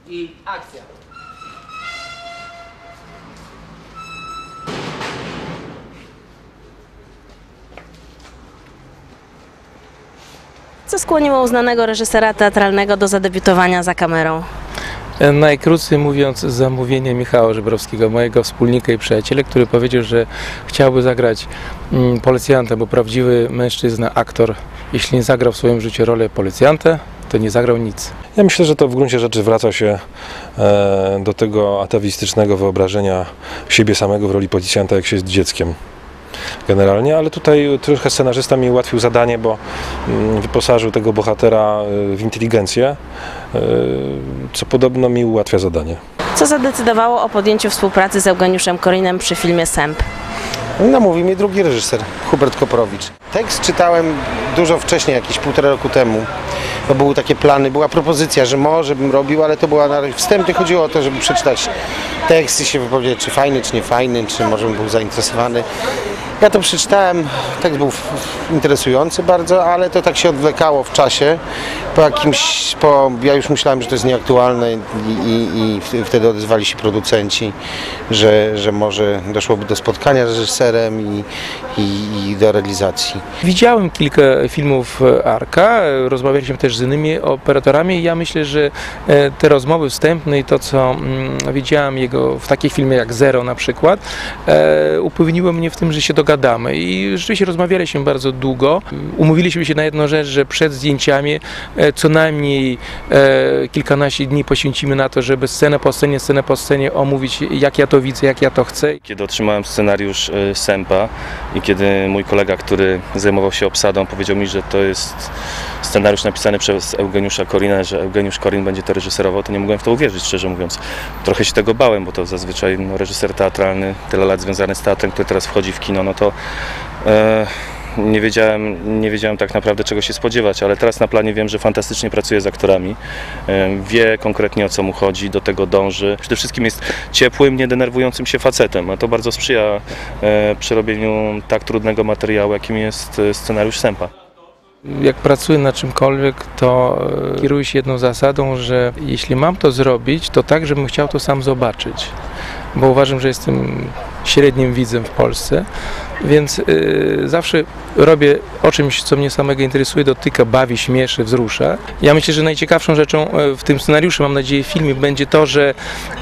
I akcja. Co skłoniło uznanego reżysera teatralnego do zadebiutowania za kamerą? Najkrócej mówiąc, zamówienie Michała Żebrowskiego, mojego wspólnika i przyjaciela, który powiedział, że chciałby zagrać policjanta, bo prawdziwy mężczyzna, aktor, jeśli nie zagrał w swoim życiu rolę policjanta, to nie zagrał nic. Ja myślę, że to w gruncie rzeczy wraca się do tego atawistycznego wyobrażenia siebie samego w roli policjanta, jak się jest dzieckiem. Generalnie, ale tutaj trochę scenarzysta mi ułatwił zadanie, bo wyposażył tego bohatera w inteligencję, co podobno mi ułatwia zadanie. Co zadecydowało o podjęciu współpracy z Eugeniuszem Korinem przy filmie Sęp? Namówił mnie drugi reżyser, Hubert Koprowicz. Tekst czytałem dużo wcześniej, jakieś 1,5 roku temu. To były takie plany, była propozycja, że może bym robił, ale to była na razie wstępnie. Chodziło o to, żeby przeczytać tekst i się wypowiedzieć, czy fajny, czy nie fajny, czy może bym był zainteresowany. Ja to przeczytałem, tekst był interesujący bardzo, ale to tak się odwlekało w czasie. Ja już myślałem, że to jest nieaktualne i wtedy odezwali się producenci, że może doszłoby do spotkania z reżyserem i do realizacji. Widziałem kilka filmów Arka, rozmawialiśmy też z innymi operatorami i ja myślę, że te rozmowy wstępne i to, co widziałem jego w takich filmach jak Zero na przykład, upewniło mnie w tym, że się dogadamy i rzeczywiście rozmawialiśmy bardzo długo. Umówiliśmy się na jedną rzecz, że przed zdjęciami co najmniej kilkanaście dni poświęcimy na to, żeby scenę po scenie omówić, jak ja to widzę, jak ja to chcę. Kiedy otrzymałem scenariusz Sępa i kiedy mój kolega, który zajmował się obsadą, powiedział mi, że to jest scenariusz napisany przez Eugeniusza Korina, że Eugeniusz Korin będzie to reżyserował, to nie mogłem w to uwierzyć, szczerze mówiąc. Trochę się tego bałem, bo to zazwyczaj reżyser teatralny, tyle lat związany z teatrem, który teraz wchodzi w kino, no to nie wiedziałem tak naprawdę, czego się spodziewać, ale teraz na planie wiem, że fantastycznie pracuje z aktorami, wie konkretnie, o co mu chodzi, do tego dąży. Przede wszystkim jest ciepłym, niedenerwującym się facetem, a to bardzo sprzyja przerobieniu tak trudnego materiału, jakim jest scenariusz Sępa. Jak pracuję nad czymkolwiek, to kieruję się jedną zasadą, że jeśli mam to zrobić, to tak, żebym chciał to sam zobaczyć, bo uważam, że jestem średnim widzem w Polsce, więc zawsze robię o czymś, co mnie samego interesuje, dotyka, bawi, śmieszy, wzrusza. Ja myślę, że najciekawszą rzeczą w tym scenariuszu, mam nadzieję, w filmie będzie to, że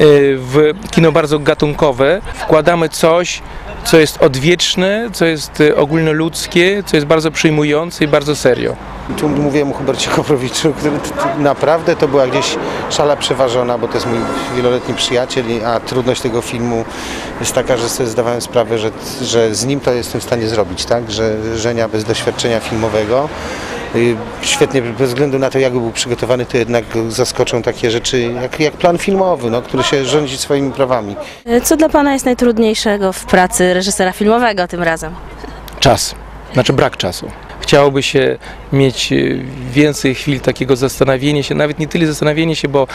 w kino bardzo gatunkowe wkładamy coś, co jest odwieczne, co jest ogólnoludzkie, co jest bardzo przyjmujące i bardzo serio. Tu mówiłem o Hubercie Koprowiczu, który naprawdę to była gdzieś szala przeważona, bo to jest mój wieloletni przyjaciel, a trudność tego filmu jest taka, że sobie zdawałem sprawę, że z nim to jestem w stanie zrobić, tak? Że Żenia bez doświadczenia filmowego, świetnie, bez względu na to, jak był przygotowany, to jednak zaskoczą takie rzeczy jak plan filmowy, no, który się rządzi swoimi prawami. Co dla Pana jest najtrudniejszego w pracy reżysera filmowego tym razem? Czas, znaczy brak czasu. Chciałoby się mieć więcej chwil takiego zastanowienia się, nawet nie tyle zastanowienia się, bo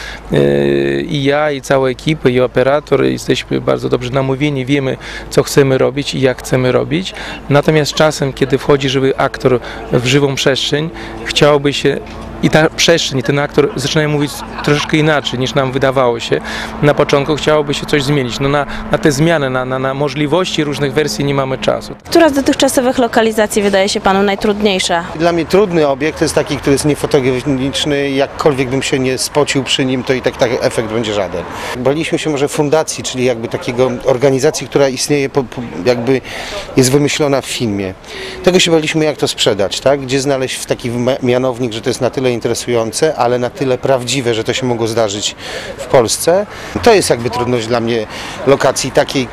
i ja, i cała ekipa, i operator jesteśmy bardzo dobrze namówieni, wiemy, co chcemy robić i jak chcemy robić. Natomiast czasem, kiedy wchodzi żywy aktor w żywą przestrzeń, chciałoby się i ta przestrzeń, i ten aktor zaczynają mówić troszeczkę inaczej, niż nam wydawało się. Na początku chciałoby się coś zmienić. No na te zmiany, na możliwości różnych wersji nie mamy czasu. Która z dotychczasowych lokalizacji wydaje się Panu najtrudniejsza? Dla mnie trudny obiekt to jest taki, który jest niefotogeniczny, jakkolwiek bym się nie spocił przy nim, to i tak efekt będzie żaden. Baliśmy się może fundacji, czyli jakby takiego organizacji, która istnieje, jakby jest wymyślona w filmie. Tego się baliśmy, jak to sprzedać, tak? Gdzie znaleźć taki mianownik, że to jest na tyle interesujące, ale na tyle prawdziwe, że to się mogło zdarzyć w Polsce. To jest jakby trudność dla mnie lokacji takiej,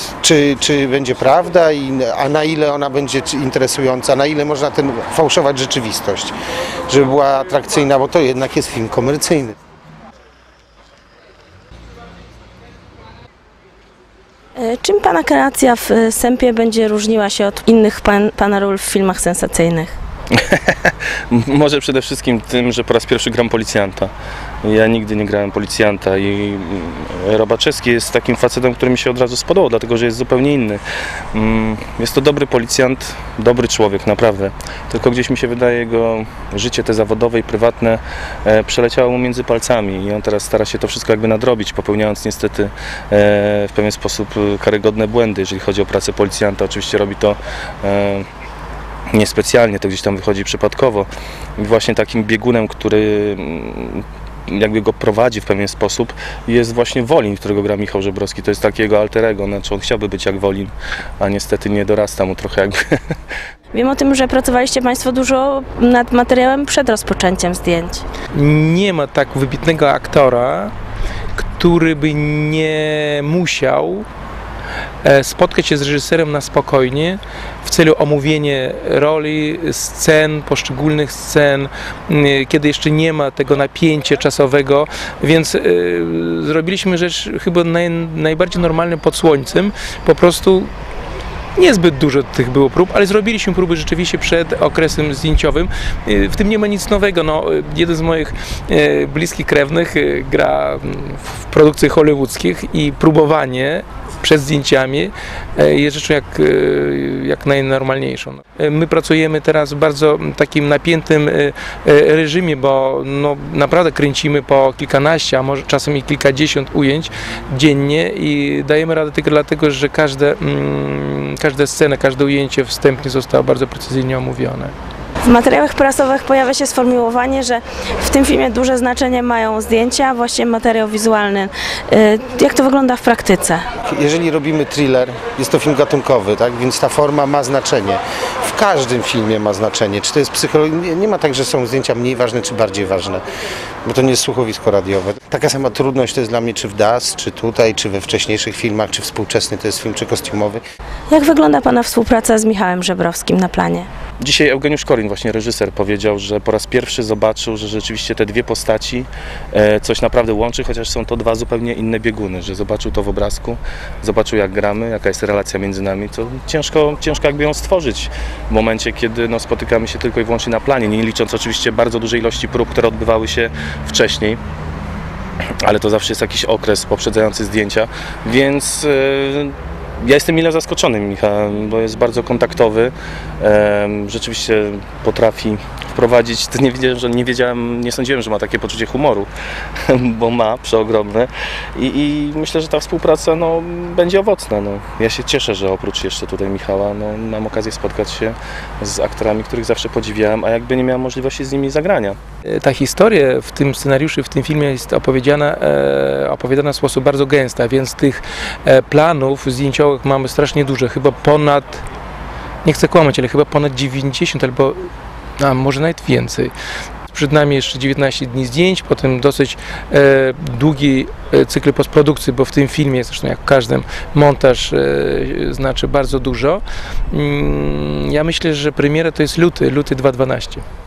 czy będzie prawda, a na ile ona będzie interesująca, na ile można fałszować rzeczywistość, żeby była atrakcyjna, bo to jednak jest film komercyjny. Czym Pana kreacja w Sępie będzie różniła się od innych Pana ról w filmach sensacyjnych? Może przede wszystkim tym, że po raz pierwszy gram policjanta. Ja nigdy nie grałem policjanta i Robaczewski jest takim facetem, który mi się od razu spodobał, dlatego że jest zupełnie inny. Jest to dobry policjant, dobry człowiek, naprawdę. Tylko gdzieś mi się wydaje, jego życie te zawodowe i prywatne przeleciało mu między palcami i on teraz stara się to wszystko jakby nadrobić, popełniając niestety w pewien sposób karygodne błędy, jeżeli chodzi o pracę policjanta. Oczywiście robi to niespecjalnie, to gdzieś tam wychodzi przypadkowo. I właśnie takim biegunem, który jakby go prowadzi w pewien sposób, jest właśnie Wolin, którego gra Michał Żebrowski. To jest takiego alter ego, znaczy on chciałby być jak Wolin, a niestety nie dorasta mu trochę jakby. Wiem o tym, że pracowaliście Państwo dużo nad materiałem przed rozpoczęciem zdjęć. Nie ma tak wybitnego aktora, który by nie musiał spotkać się z reżyserem na spokojnie w celu omówienia roli, scen, poszczególnych scen, kiedy jeszcze nie ma tego napięcia czasowego, więc zrobiliśmy rzecz chyba najbardziej normalnym pod słońcem, po prostu niezbyt dużo tych było prób, ale zrobiliśmy próby rzeczywiście przed okresem zdjęciowym. W tym nie ma nic nowego. No, jeden z moich bliskich krewnych gra w produkcjach hollywoodzkich i próbowanie przed zdjęciami jest rzeczą jak najnormalniejszą. My pracujemy teraz w bardzo takim napiętym reżimie, bo no, naprawdę kręcimy po kilkanaście, a może czasem i kilkadziesiąt ujęć dziennie i dajemy radę tylko dlatego, że każda scena, każde ujęcie wstępnie zostało bardzo precyzyjnie omówione. W materiałach prasowych pojawia się sformułowanie, że w tym filmie duże znaczenie mają zdjęcia, właściwie materiał wizualny. Jak to wygląda w praktyce? Jeżeli robimy thriller, jest to film gatunkowy, tak? Więc ta forma ma znaczenie. W każdym filmie ma znaczenie. Czy to jest psychologia? Nie ma tak, że są zdjęcia mniej ważne czy bardziej ważne, bo to nie jest słuchowisko radiowe. Taka sama trudność to jest dla mnie czy w DAS, czy tutaj, czy we wcześniejszych filmach, czy współczesny to jest film, czy kostiumowy. Jak wygląda Pana współpraca z Michałem Żebrowskim na planie? Dzisiaj Eugeniusz Korin, właśnie reżyser, powiedział, że po raz pierwszy zobaczył, że rzeczywiście te dwie postaci coś naprawdę łączy, chociaż są to dwa zupełnie inne bieguny, że zobaczył to w obrazku, zobaczył jak gramy, jaka jest relacja między nami, to ciężko jakby ją stworzyć w momencie, kiedy no, spotykamy się tylko i wyłącznie na planie, nie licząc oczywiście bardzo dużej ilości prób, które odbywały się wcześniej. Ale to zawsze jest jakiś okres poprzedzający zdjęcia, więc ja jestem mile zaskoczony Michałem, bo jest bardzo kontaktowy, rzeczywiście potrafi wprowadzić, to nie sądziłem, że ma takie poczucie humoru, bo ma przeogromne i myślę, że ta współpraca no, będzie owocna. No. Ja się cieszę, że oprócz jeszcze tutaj Michała no, mam okazję spotkać się z aktorami, których zawsze podziwiałem, a jakby nie miałem możliwości z nimi zagrania. Ta historia w tym scenariuszu, w tym filmie jest opowiedziana w sposób bardzo gęsty, więc tych planów zdjęciowych mamy strasznie dużo, chyba ponad, nie chcę kłamać, ale chyba ponad 90 albo może nawet więcej. Przed nami jeszcze 19 dni zdjęć, potem dosyć długi cykl postprodukcji, bo w tym filmie, zresztą jak w każdym, montaż znaczy bardzo dużo. Ja myślę, że premiera to jest luty 2012.